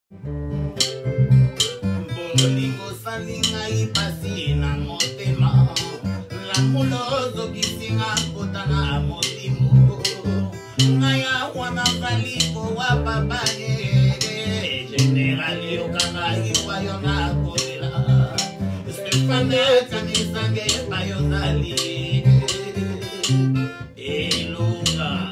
Bolingo salinga ipasi na motema la mulozo kisinga kotana motimo ngaya wana valiko wa babaye generali okanga iwayo na kolela Stefane kanisange bayozali elunga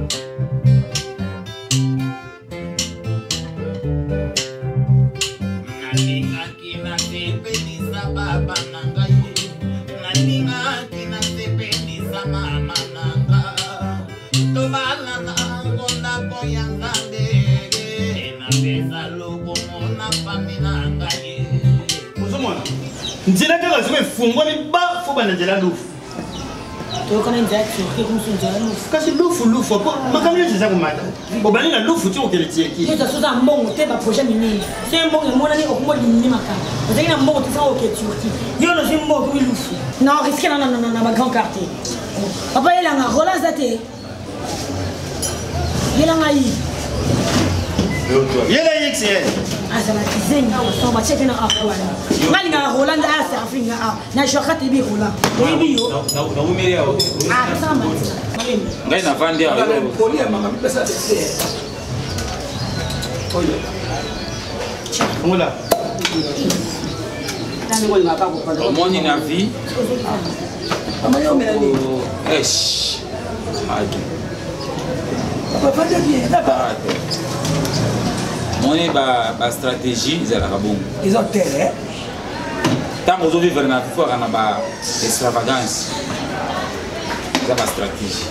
nalinga kina tepelisa baba nanga nalinga kina tepelisa mama nanga tobala nango na koyangambe na pesa loko mona famina ngai muzomona nzira kaka zime fungwa ni ba fuba na njela lufu to kana nzira tsoke kumsunjela lufu kasi lufu ko makamyo ziza kumata obani na lufu tso keletiye ki yo tsoza mbongo te ba projet minini c'est mbongo mona ni okumbo dinini makamba ozaki na mbongo tsa oke turki yo no mbongo ku lufu non risque na ba grand quartier papa yelanga Roland zate yelanga yi yela yexie asa na kizenga so ba cheke na afwa ngali na Roland asa afinga na shokati bi Roland oyibi yo na umiri yao sama ngai na vandi yao polia mama pesa de oyo ngula tani ngoli ngapa ko pa omoni na vie mama yo melani esh agi papa de bien là-bas moni ba stratégie za la bongo ils ont terre tango zo vivre na faut kana ba extravagance za ba stratégie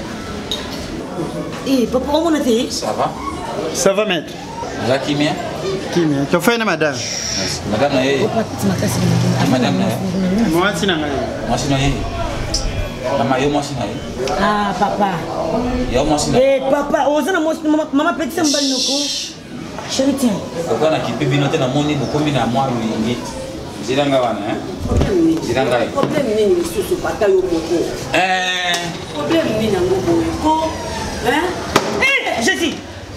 papa on a fait ça va maître la kimia tu fais na madame madame na yeye madame na moi sina ngai moi sina yeye mama yo moi sina yeye ah papa yo moi sina papa ozana mama petit mbali noko chérie tiens kwa na kipibi note na moni bokombi na mwa wingi zilanga wana zilanga problème nini lisusu pata yo moko problème nini nango boye ko je dis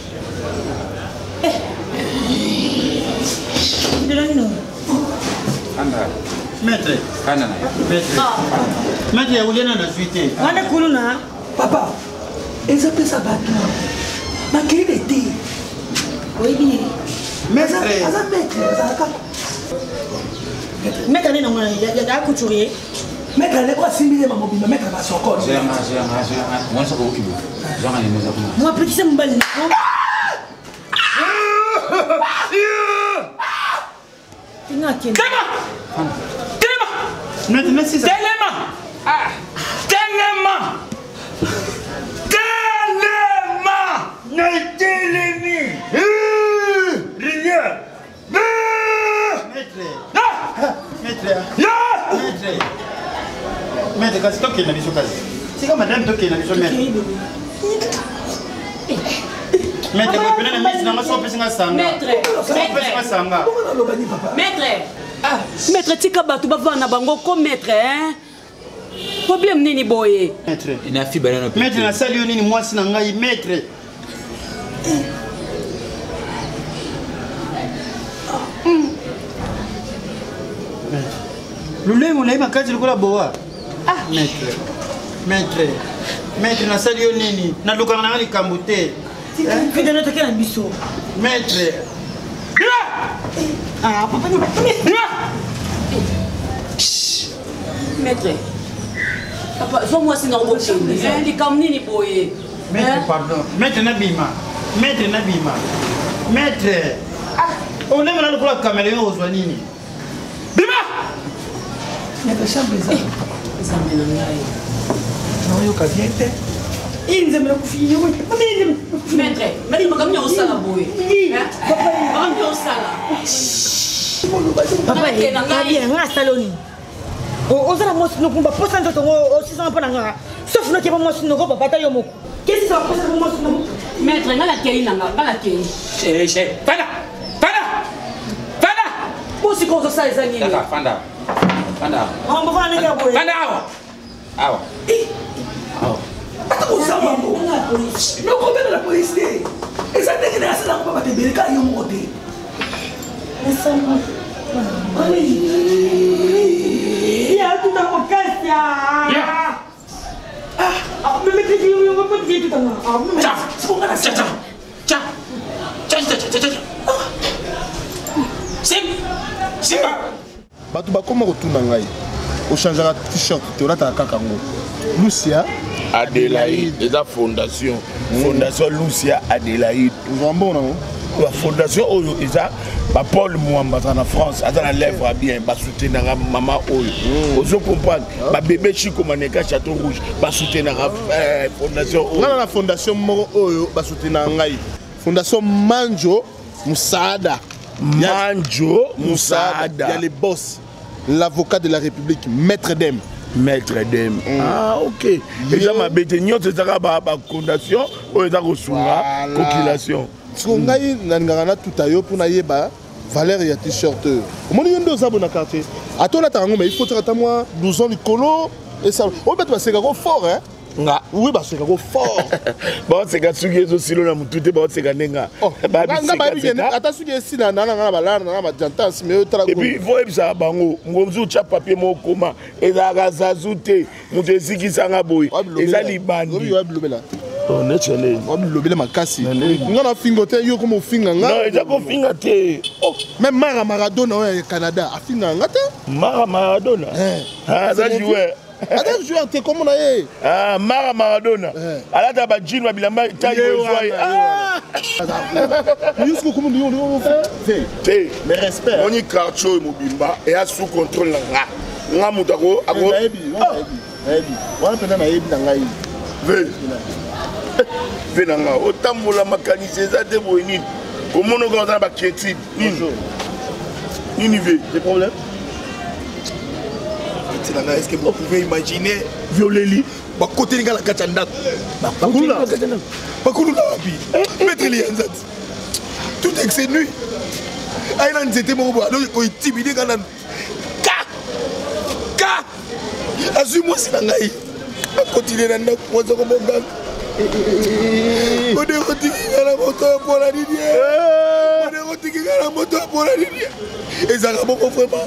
de la nino anda maître kana na maître ya ulena na suite wana kuluna papa ils appellent ça bateau ma querida était oyibi mais ça maître ça maître nena ngwana ya couturier maître les quoi simile maman bima maître va sokol j'ai moi ça ko kibo genre ni meza kuma moi petit mbali maître kasi toke na biso kasi sika madame toke na biso maître maître ko pena na mesi na maso pesi nga sanga maître tika bato bavanda bango ko maître hein problème nini boye maître ina fi banana maître na sali yo nini mwasi na ngai maître lulemo na makati likola boa maître na sali yo nini na lukanga na ngali kambu te fide na toke na biso maître papa ni maître papa zo moi sinon bo chini ndi kam nini boye maître pardon maître na bima maître on aime na likola kamera yo ozwa nini bima maître chambre ça ça me ngai non yo ka bien te inze mna kufinya wewe maître mali makamnya osala boye papa makamnya osala papa bien nga saloni ozala mosi no kumba posa nzoto ngo osisa mpona nga sauf no keba mosi no ko papa ta yo moko kesi sa posa ko mosi no maître ngala kei nanga ngala kei fanda mosi ko sa ezangi fanda on va aller à boye fanda awa ata kozamba ngo nokobela la police te eza ndenge na asala ngo papa te beleka yo moko te Il y a tout dans mon casque. Bato bakoma kotuna ngai ochangeaka t-shirt te olataka kaka ngo Lucia Adélaïde eza fondation fondation Lucia Adélaïde ozambo nango la fondation oyo eza ba Paul Mwamba aza na France aza na lèvre bien basoutenaka mama oyo ozo comprendre ba bébé Chico Maneka Château Rouge basoutenaka fondation oyo ngana na fondation moko oyo basoutenaka ngai fondation Manjo Musaada Manjo Musaada il y a les boss l'avocat de la République Maître Dem ah ok eza mabete nyonso ezaka ba fondation oyo eza kosunga coquillation siko ngai nalingaka natuta yo mpona yeba valeur ya t-shirt oyo omoni yo nde oza bona quartier atolataka ngo mais il faut tiaka ta mwa 12 ans likolo esala oyo bato basekako fort hein nga oui basekako fort baoseka suki ezosilo na motu te baoseka ndenga ata suki esila nanga na balana na majantance mais otala epuis fo yebisaka bango ngozi otya papier moko koma ezalaka zazu te moto esikisanga boye eza libandi wabilobela makasi nga na fingo te yo koma ofinga nga non eza kofinga te même Mara Maradona oyo ya Canada afingaka nga te Mara Maradona aza joueur ata joueur te komona ye Mara Maradona alata ba jean babilamba taille bozoye yusko komona yo te mais respect moni quartier mobimba et a sous contrôle nga nga moto ako wana pena nayebi na ngai ve na nga otambola makanisi eza te boye nini komona oka oza na bakietide nini ve des problèmes. Est-ce que vous pouvez imaginer violeli côté de la Kachandak mettre les hands tout exénu Island c'était mon bois donc il timide quand ka assume-moi si nangai continuer dans notre poison comme on gagne on est retourné à la moto pour la ligne on est retourné à la moto pour la ligne et ça va beaucoup vraiment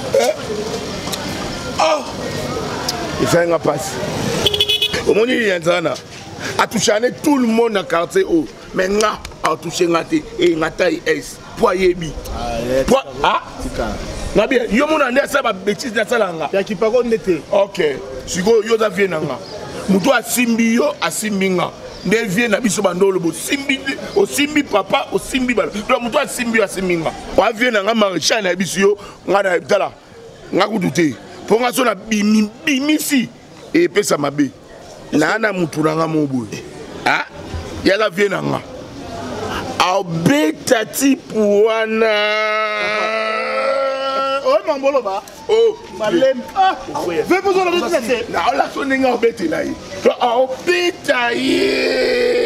ezanga passe omoni lianzana atouchane tout le monde na quartier o mais nga atouché ngate et ngata es po yebi po na bien yo mona nde sa ba bêtise na salanga ya kipako ndete OK siko yo za vie nanga muto asimbi yo asimbinga nde vie na biso bandolo bo simbi o simbi papa o simbi bala donc muto asimbi yo asimbinga wa vie nanga maréchal na biso yo ngana tala ngakudute ponga so na bimisi e pesa mabe na na muturanga moboye yala vie nanga abeta tipuana mambolo ba malem ve pozo la bete na ola so ninga obete la yi to obeta ye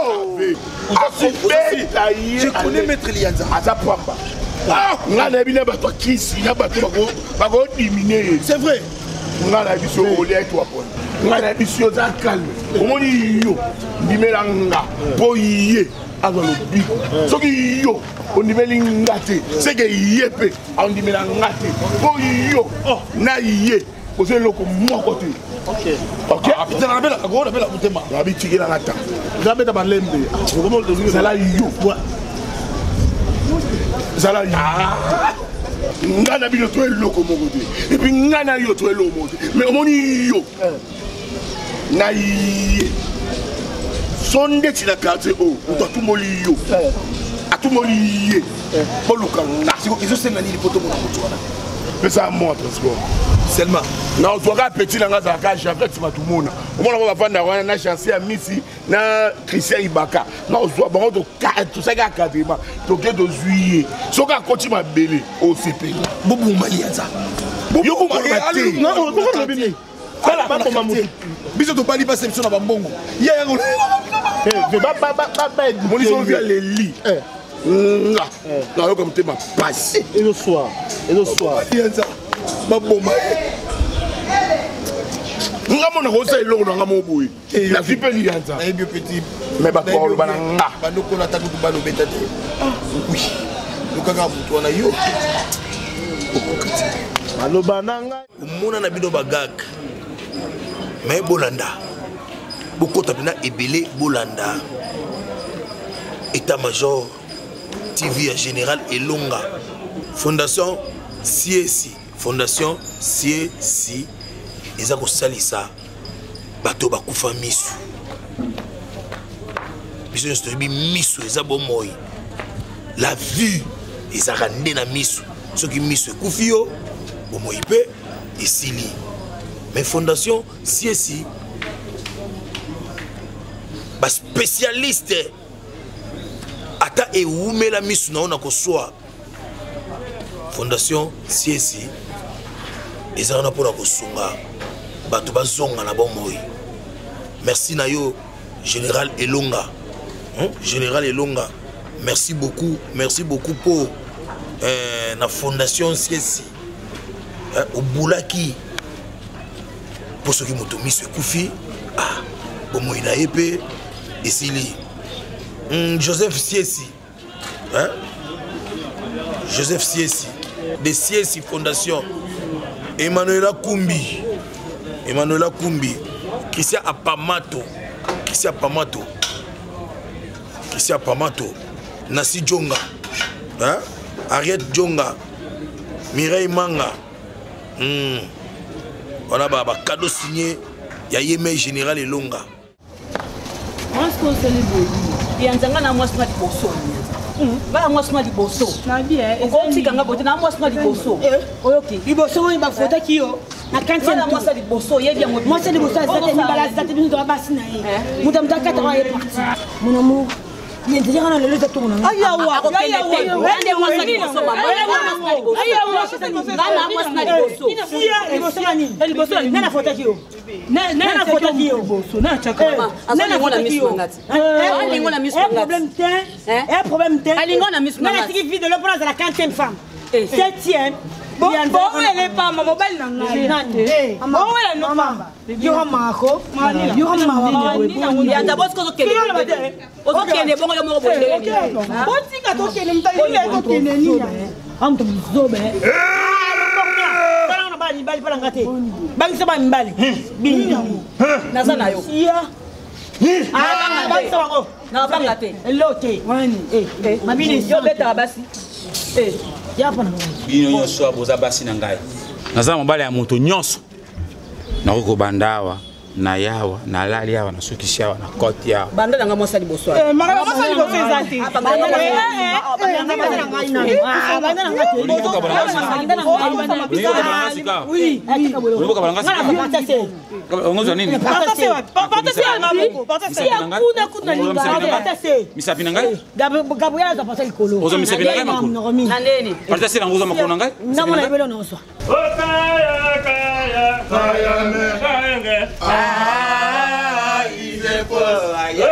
je connais Maître Lianza ata pamba nga na bina bato kisi na bato bako diminer c'est vrai nga na biso ole to apon nga na biso za calme omoni yo dimela nga po yiye azalo biko soki yo ondimeli ngate seke yiye pe ondimela ngate po yo na yiye oze loko moko te OK putain na bela ko na bela mutema na bitikela ngata zabeta balembe zala yo zala nga na bino to eloko moko te et puis nga na yo to eloko moko te mais omoni yo na yiye sonde ti na quartier o utatumoli yo atumoli ye boluka nga siko ezosenda nini poto mona moto wana pesa moi transport seulement na ozwaka petit na nga zaka Jafet matumona omona ko bavanda wana na chance ya misi na Christian Ibaka na ozwa bango to tout ça ka kadima to ke do juillet soka koti mabele o CP bobu malianza yo ko mate non ko bini kala ba biso to bali pas section na bambongo ya yango moni so via les lits nga na yo comme tema passe et le soir lianza baboma nga mona ko sa eloko nga mo boye la vie pe lianza na bio petit mais ba ko lo bana nga bandoko na takutu balo betate oui yokaka moto wana yo okokati maloba na ngai omona na bino bagag me bolanda bokota mpena ebele bolanda état-major TV ya général Elonga fondation CSI eza kosalisa bato bakufa misu biso nyonso toyebi misu eza bomoi la vue ezaka nde na misu soki misu ekufi yo bomoi mpe esili mais fondation CSI baspécialiste ata ewumela misu na yo na koswa fondation CSI eza wana mpona kosunga bato bazonga na bomoi. Merci na yo Général Elonga. Général Elonga, merci beaucoup pour la fondation CSI. Au Boulaki, pour ceux qui m'ont mis ce koufi, au Moïna Epé, et Sili. Joseph CSI. Joseph CSI. De CSI Fondation. Emmanuela Kumbi. Christian Apamato. Nasi Djonga, Ariette Djonga, Mireille Manga. On a un cadeau signé. Il y a Yémé Général Elonga. Moi, je pense que il y a un peu de bosso. Voilà, moi, je suis bosso. On dit que moi, je suis bosso. Ok. Il bosso, il va faire qui yo. Na kanti na moi ça di bosso, il y a moi c'est di bosso, ça te balance, ça te dit dans la bassine. Moudam ta 4 ans est parti. Mon amour. Il dit on a le lezo tourna. Aïe wa. Moi ça di bosso maman. Moi ça di bosso. Il bosso nani? Il bosso nana fota ki yo. Nana fota ki yo bosso. Na chaka. Nana fota ki yo. Alingo na misu ngati. Problème te. Alingo na misu ngati. Nana tiki vie de l'opéra de la 40e femme. 7e. Bon, elle est pas ma mobile nanga. Bon, elle est mama. Yo hamako. Yo hamako. Ya d'abord ce que tu veux. OK, ne bon yo mo bolé. Bon si ka to kene mta ile to kene ni. Am to zobe. Bana bali bali pala ngate. Bangi saba mbali. Bini. Nazana yo. Iya. Bangi saba ko. Na banga te. Elote. Wani. Mabini yo beta basi. bino nyonso aboza basi na ngai naza mobali ya moto nyonso nakoko bandawa na yawa na lali yawa na sukisi yawa na koti yawa banda nanga mwasa liboso mara mwasa liboso ezati banda il est fort.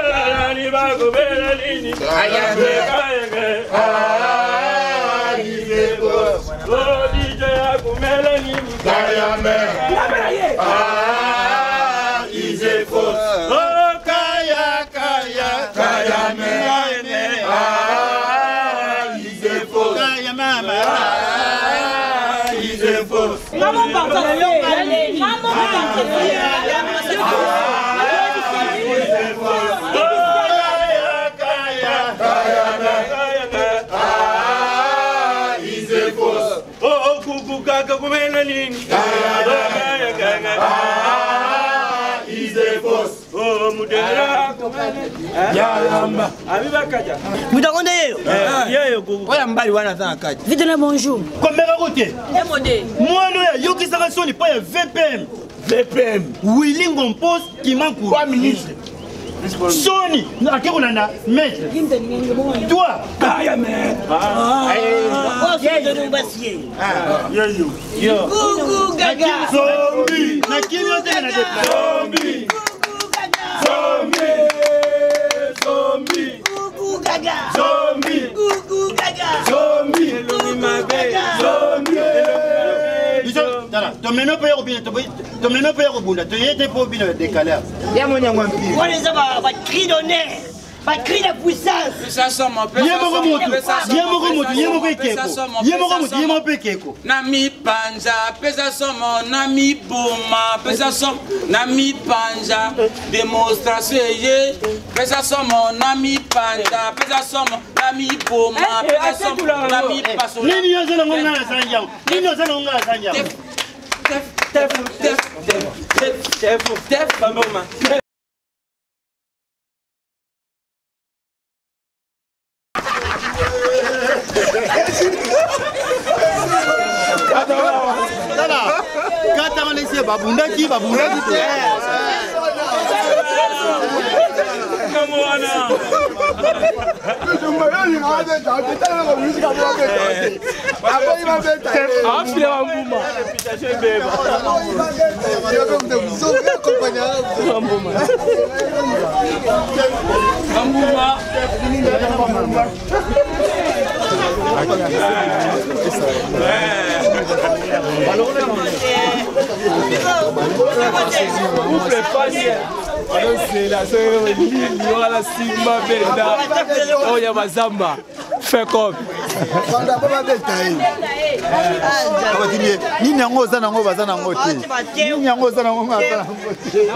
Bonjour. VPM. Willing on poste qui manque 3 ministres. Sony, Akéronana, maître. Toi, Kayame. Coucou Gaga. Zombie. Zombie. Zombie. Coucou Gaga. Zombie. Coucou Gaga. Zombie. Zombie. Ton meneur peut y revenir, ton meneur peut y revenir, tu es pour bien décaler. On les a cri d'honneur. Ba cri de puissance. Pesa somo, Nami panja, pesa somo, nami boma, pesa somo, nami panja, démonstration ye, pesa somo, nami panja, pesa somo, nami boma, pesa somo, nami paso. Nini yoza na ngonga na sanja. Nini yoza na ngonga na sanja. Tef, bamboma. Kata malesi babundaki te. Oya mazamba fait comme nini yango oza nango baza nango te nini yango oza nango baza nango te